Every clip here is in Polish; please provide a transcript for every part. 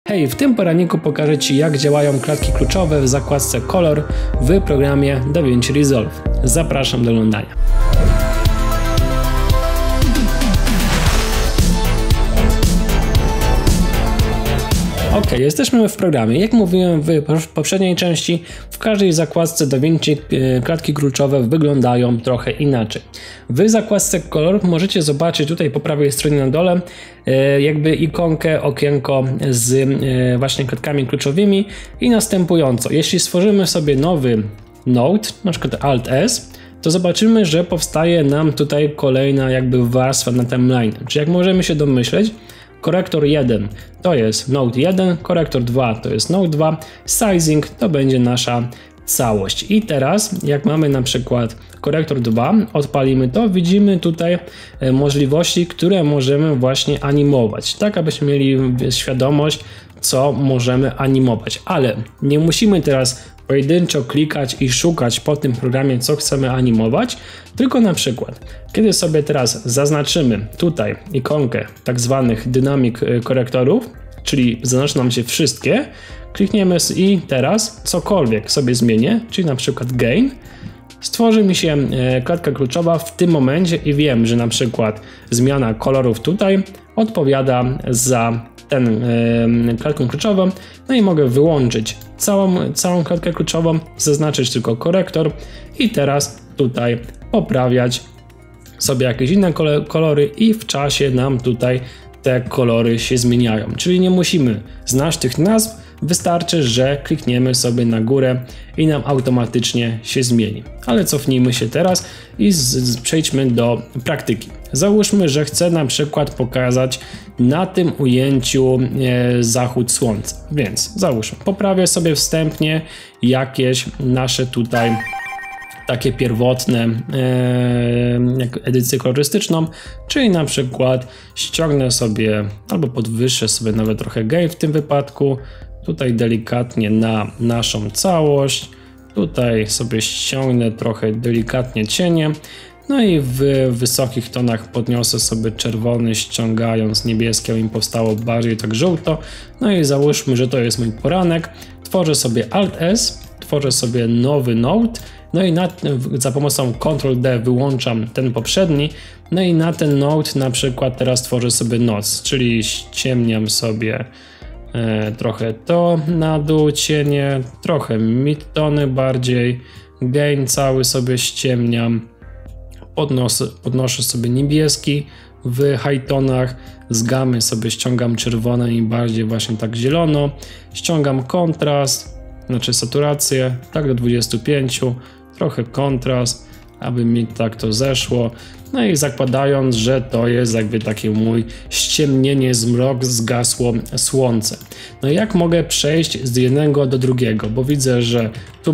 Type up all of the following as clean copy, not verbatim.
Hej, w tym poradniku pokażę Ci, jak działają klatki kluczowe w zakładce Color w programie DaVinci Resolve. Zapraszam do oglądania. Ok, jesteśmy w programie. Jak mówiłem w poprzedniej części, w każdej zakładce DaVinci klatki kluczowe wyglądają trochę inaczej. W zakładce Color możecie zobaczyć tutaj po prawej stronie na dole jakby ikonkę, okienko z właśnie klatkami kluczowymi i następująco. Jeśli stworzymy sobie nowy node, na przykład Alt S, to zobaczymy, że powstaje nam tutaj kolejna jakby warstwa na timeline. Czyli jak możemy się domyśleć, korektor 1 to jest Node 1, korektor 2 to jest Node 2, sizing to będzie nasza całość. I teraz jak mamy na przykład korektor 2, odpalimy to, widzimy tutaj możliwości, które możemy właśnie animować, tak abyśmy mieli świadomość, co możemy animować, ale nie musimy teraz pojedynczo klikać i szukać po tym programie, co chcemy animować, tylko na przykład, kiedy sobie teraz zaznaczymy tutaj ikonkę tak zwanych dynamik korektorów, czyli zaznaczą nam się wszystkie, klikniemy i teraz cokolwiek sobie zmienię, czyli na przykład gain, stworzy mi się klatka kluczowa w tym momencie i wiem, że na przykład zmiana kolorów tutaj odpowiada za ten klatką kluczową, no i mogę wyłączyć całą klatkę kluczową, zaznaczyć tylko korektor i teraz tutaj poprawiać sobie jakieś inne kolory i w czasie nam tutaj te kolory się zmieniają. Czyli nie musimy znać tych nazw, wystarczy, że klikniemy sobie na górę i nam automatycznie się zmieni. Ale cofnijmy się teraz i przejdźmy do praktyki. Załóżmy, że chcę na przykład pokazać na tym ujęciu zachód słońca. Więc załóżmy, poprawię sobie wstępnie jakieś nasze tutaj takie pierwotne jak edycję kolorystyczną, czyli na przykład ściągnę sobie albo podwyższę sobie nawet trochę gain w tym wypadku, tutaj delikatnie na naszą całość, tutaj sobie ściągnę trochę delikatnie cienie, no i w wysokich tonach podniosę sobie czerwony, ściągając niebieskie, aby mi powstało bardziej tak żółto, no i załóżmy, że to jest mój poranek, tworzę sobie Alt S, tworzę sobie nowy node, no i za pomocą Ctrl D wyłączam ten poprzedni, no i na ten node na przykład teraz tworzę sobie noc, czyli ściemniam sobie trochę to na dół cienie, trochę midtony bardziej, gain cały sobie ściemniam, podnoszę sobie niebieski w high tonach, z gamy sobie ściągam czerwone i bardziej właśnie tak zielono, ściągam kontrast, znaczy saturację, tak do 25, trochę kontrast, aby mi tak to zeszło, no i zakładając, że to jest jakby takie mój ściemnienie, zmrok, zgasło słońce. No i jak mogę przejść z jednego do drugiego, bo widzę, że tu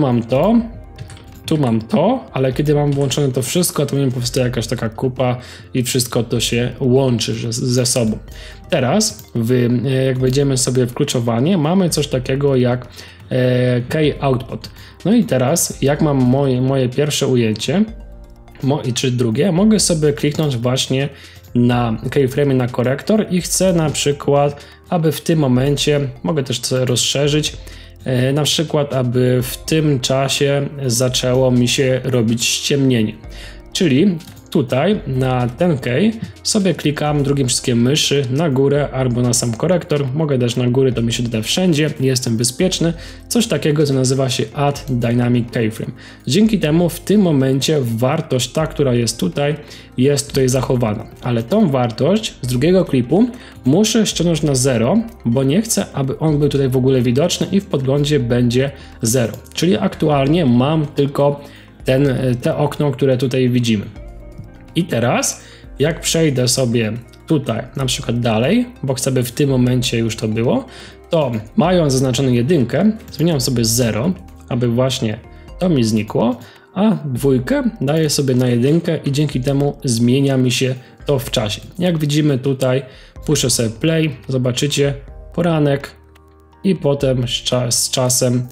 mam to, ale kiedy mam włączone to wszystko, to mi powstaje jakaś taka kupa i wszystko to się łączy ze sobą. Teraz, jak wejdziemy sobie w kluczowanie, mamy coś takiego jak key output. No i teraz, jak mam moje pierwsze ujęcie, czy drugie, mogę sobie kliknąć właśnie na keyframe, na korektor i chcę na przykład, aby w tym momencie, mogę też to rozszerzyć, na przykład, aby w tym czasie zaczęło mi się robić ściemnienie. Czyli tutaj na ten key sobie klikam drugim przyciskiem myszy na górę albo na sam korektor. Mogę dać na górę, to mi się doda wszędzie, jestem bezpieczny. Coś takiego, co nazywa się Add Dynamic Keyframe. Dzięki temu w tym momencie wartość ta, która jest tutaj zachowana. Ale tą wartość z drugiego klipu muszę ściągnąć na 0, bo nie chcę, aby on był tutaj w ogóle widoczny i w podglądzie będzie 0. Czyli aktualnie mam tylko te okno, które tutaj widzimy. I teraz, jak przejdę sobie tutaj na przykład dalej, bo chcę, by w tym momencie już to było, to mając zaznaczoną jedynkę, zmieniam sobie 0, aby właśnie to mi znikło, a dwójkę daję sobie na jedynkę i dzięki temu zmienia mi się to w czasie. Jak widzimy tutaj, puszczę sobie play, zobaczycie poranek i potem z czasem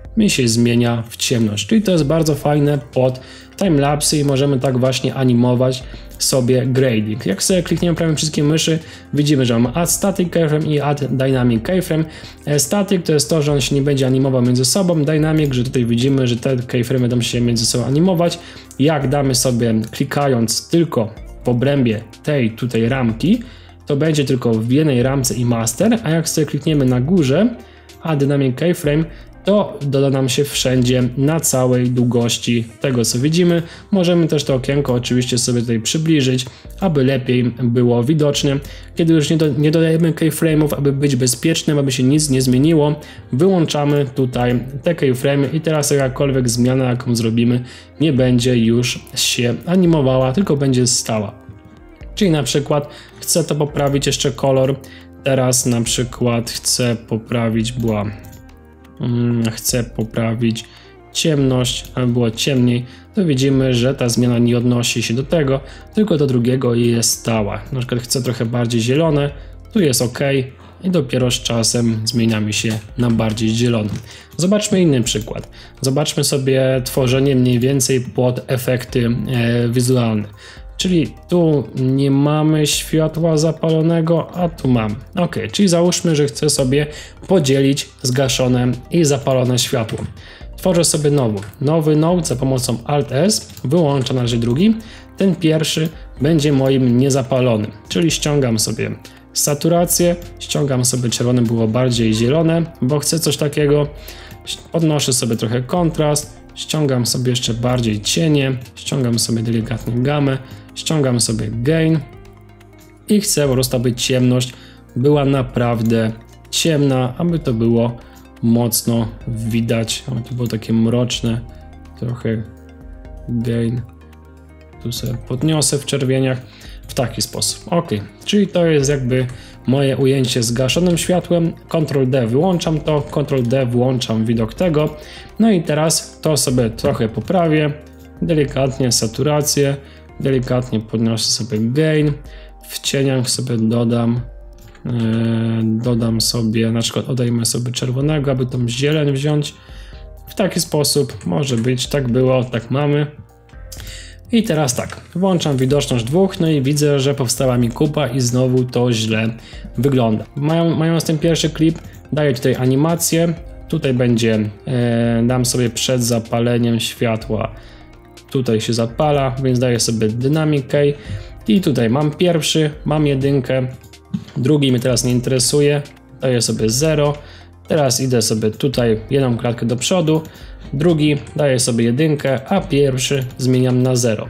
mi się zmienia w ciemność. Czyli to jest bardzo fajne pod timelapsy i możemy tak właśnie animować sobie grading. Jak sobie klikniemy prawym przyciskiem myszy, widzimy, że mamy add static keyframe i add dynamic keyframe. Static to jest to, że on się nie będzie animował między sobą. Dynamic, że tutaj widzimy, że te keyframe będą się między sobą animować. Jak damy sobie, klikając tylko w obrębie tej tutaj ramki, to będzie tylko w jednej ramce i master, a jak sobie klikniemy na górze add dynamic keyframe, to doda nam się wszędzie na całej długości tego, co widzimy. Możemy też to okienko oczywiście sobie tutaj przybliżyć, aby lepiej było widoczne. Kiedy już nie dodajemy keyframe'ów, aby być bezpiecznym, aby się nic nie zmieniło, wyłączamy tutaj te keyframe'y i teraz jakakolwiek zmiana, jaką zrobimy, nie będzie już się animowała, tylko będzie stała. Czyli na przykład chcę to poprawić jeszcze kolor, teraz na przykład chcę poprawić ciemność, aby było ciemniej, to widzimy, że ta zmiana nie odnosi się do tego, tylko do drugiego i jest stała. Na przykład chcę trochę bardziej zielone, tu jest OK i dopiero z czasem zmieniamy się na bardziej zielony. Zobaczmy inny przykład. Zobaczmy sobie tworzenie mniej więcej pod efekty wizualne. Czyli tu nie mamy światła zapalonego, a tu mamy. OK, czyli załóżmy, że chcę sobie podzielić zgaszone i zapalone światło. Tworzę sobie nowy node za pomocą Alt-S, wyłączam na razie drugi. Ten pierwszy będzie moim niezapalonym, czyli ściągam sobie saturację, ściągam sobie czerwone, było bardziej zielone, bo chcę coś takiego. Podnoszę sobie trochę kontrast, ściągam sobie jeszcze bardziej cienie, ściągam sobie delikatnie gamę, ściągam sobie gain i chcę po prostu, aby ciemność była naprawdę ciemna, aby to było mocno widać, aby to było takie mroczne, trochę gain, tu sobie podniosę w czerwieniach w taki sposób. OK, czyli to jest jakby moje ujęcie z gaszonym światłem, Ctrl-D wyłączam to, Ctrl-D włączam widok tego, no i teraz to sobie trochę poprawię, delikatnie saturację, delikatnie podniosę sobie gain, w cieniach sobie dodam sobie, na przykład odejmę sobie czerwonego, aby tą zieleń wziąć, w taki sposób może być, tak było, tak mamy. I teraz tak, włączam widoczność 2, no i widzę, że powstała mi kupa i znowu to źle wygląda. Mając ten pierwszy klip, daję tutaj animację, tutaj będzie, dam sobie przed zapaleniem światła, tutaj się zapala, więc daję sobie dynamic key i tutaj mam pierwszy, mam jedynkę, drugi mnie teraz nie interesuje, daję sobie 0, teraz idę sobie tutaj jedną klatkę do przodu, drugi daję sobie jedynkę, a pierwszy zmieniam na 0.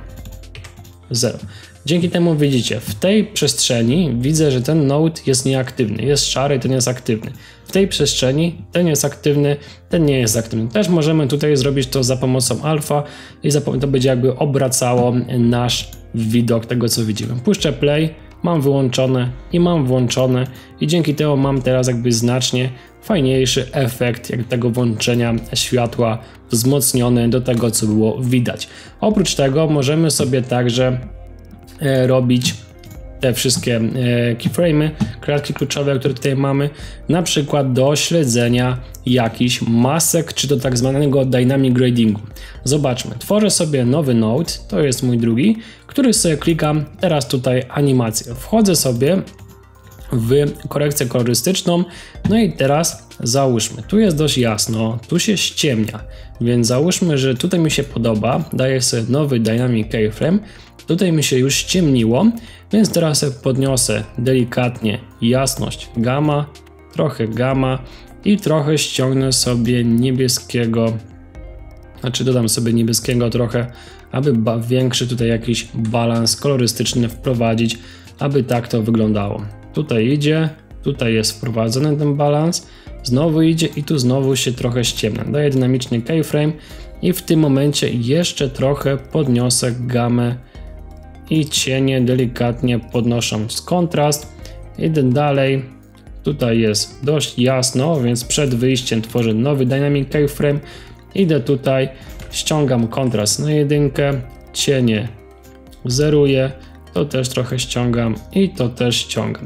Dzięki temu widzicie, w tej przestrzeni widzę, że ten node jest nieaktywny, jest szary, ten jest aktywny. W tej przestrzeni ten jest aktywny, ten nie jest aktywny. Też możemy tutaj zrobić to za pomocą alfa i to będzie jakby obracało nasz widok tego, co widzimy. Puszczę play, mam wyłączone i mam włączone i dzięki temu mam teraz jakby znacznie fajniejszy efekt jak tego włączenia światła wzmocniony do tego, co było widać. Oprócz tego możemy sobie także robić te wszystkie keyframe'y, klatki kluczowe, które tutaj mamy, na przykład do śledzenia jakichś masek, czy do tak zwanego dynamic gradingu. Zobaczmy, tworzę sobie nowy node, to jest mój drugi, który sobie klikam, teraz tutaj animację. Wchodzę sobie w korekcję kolorystyczną, no i teraz załóżmy, tu jest dość jasno, tu się ściemnia, więc załóżmy, że tutaj mi się podoba, daję sobie nowy dynamic keyframe, tutaj mi się już ściemniło, więc teraz sobie podniosę delikatnie jasność gamma, trochę gamma i trochę ściągnę sobie niebieskiego, znaczy dodam sobie niebieskiego trochę, aby większy tutaj jakiś balans kolorystyczny wprowadzić, aby tak to wyglądało. Tutaj idzie, tutaj jest wprowadzony ten balans, znowu idzie i tu znowu się trochę ściemnia. Daję dynamiczny keyframe i w tym momencie jeszcze trochę podniosę gamę i cienie delikatnie podnosząc kontrast. Idę dalej, tutaj jest dość jasno, więc przed wyjściem tworzę nowy dynamic keyframe. Idę tutaj, ściągam kontrast na jedynkę, cienie zeruję, to też trochę ściągam i to też ściągam.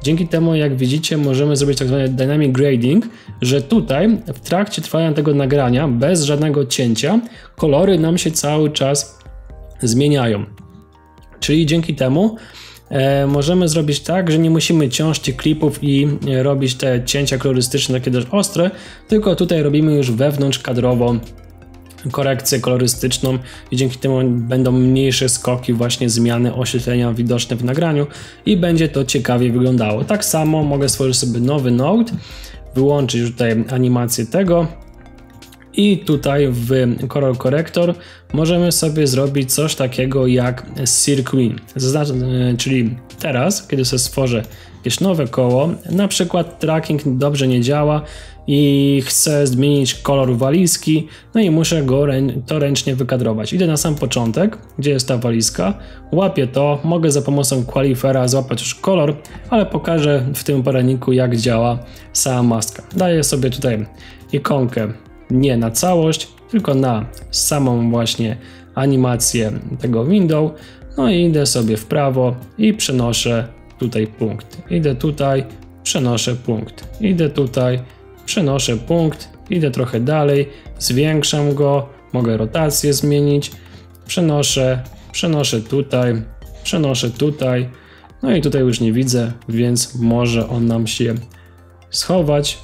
Dzięki temu, jak widzicie, możemy zrobić tak zwany dynamic grading, że tutaj w trakcie trwania tego nagrania, bez żadnego cięcia, kolory nam się cały czas zmieniają. Czyli dzięki temu możemy zrobić tak, że nie musimy ciąć tych klipów i robić te cięcia kolorystyczne takie dość ostre, tylko tutaj robimy już wewnątrzkadrowo korekcję kolorystyczną i dzięki temu będą mniejsze skoki, właśnie zmiany oświetlenia widoczne w nagraniu i będzie to ciekawie wyglądało. Tak samo mogę stworzyć sobie nowy node, wyłączyć już tutaj animację tego i tutaj w Color Corrector możemy sobie zrobić coś takiego jak Circle In. Czyli teraz, kiedy sobie stworzę jakieś nowe koło, na przykład tracking dobrze nie działa i chcę zmienić kolor walizki, no i muszę go ręcznie wykadrować. Idę na sam początek, gdzie jest ta walizka, łapię to, mogę za pomocą qualifera złapać już kolor, ale pokażę w tym poradniku, jak działa sama maska. Daję sobie tutaj ikonkę nie na całość, tylko na samą właśnie animację tego window, no i idę sobie w prawo i przenoszę tutaj punkt. Idę tutaj, przenoszę punkt. Idę tutaj, przenoszę punkt. Idę trochę dalej, zwiększam go, mogę rotację zmienić, przenoszę tutaj, no i tutaj już nie widzę, więc może on nam się schować.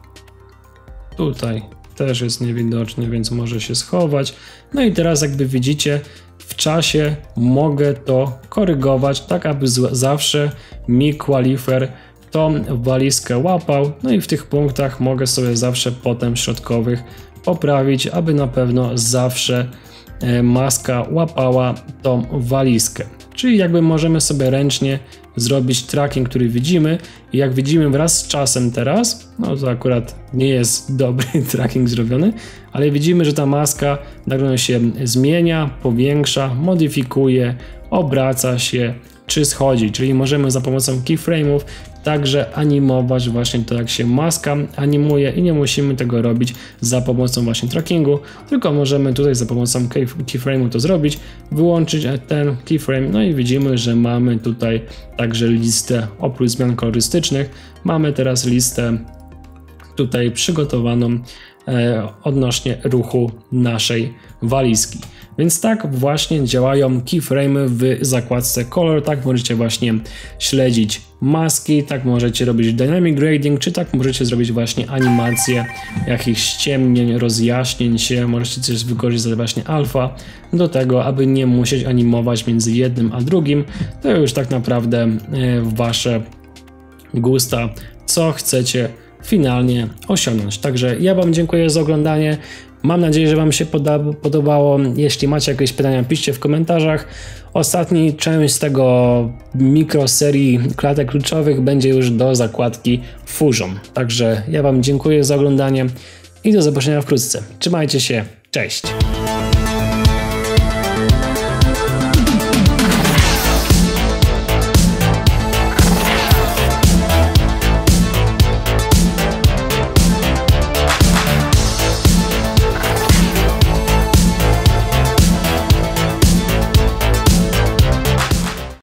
Tutaj też jest niewidoczny, więc może się schować. No i teraz jakby widzicie, w czasie mogę to korygować, tak aby zawsze mi qualifier tą walizkę łapał. No i w tych punktach mogę sobie zawsze potem środkowych poprawić, aby na pewno zawsze maska łapała tą walizkę. Czyli jakby możemy sobie ręcznie zrobić tracking, który widzimy i jak widzimy wraz z czasem teraz, no to akurat nie jest dobry tracking zrobiony, ale widzimy, że ta maska nagle się zmienia, powiększa, modyfikuje, obraca się czy schodzi, czyli możemy za pomocą keyframe'ów także animować właśnie to, jak się maska animuje i nie musimy tego robić za pomocą właśnie trackingu, tylko możemy tutaj za pomocą keyframe'u to zrobić, wyłączyć ten keyframe, no i widzimy, że mamy tutaj także listę oprócz zmian kolorystycznych, mamy teraz listę tutaj przygotowaną odnośnie ruchu naszej walizki. Więc tak właśnie działają keyframe'y w zakładce Color, tak możecie właśnie śledzić maski, tak możecie robić dynamic grading, czy tak możecie zrobić właśnie animacje jakichś ściemnień, rozjaśnień się, możecie też wykorzystać właśnie alfa do tego, aby nie musieć animować między jednym a drugim, to już tak naprawdę wasze gusta, co chcecie finalnie osiągnąć. Także ja wam dziękuję za oglądanie. Mam nadzieję, że wam się podobało. Jeśli macie jakieś pytania, piszcie w komentarzach. Ostatni część z tego mikroserii klatek kluczowych będzie już do zakładki Fusion. Także ja wam dziękuję za oglądanie i do zobaczenia wkrótce. Trzymajcie się, cześć!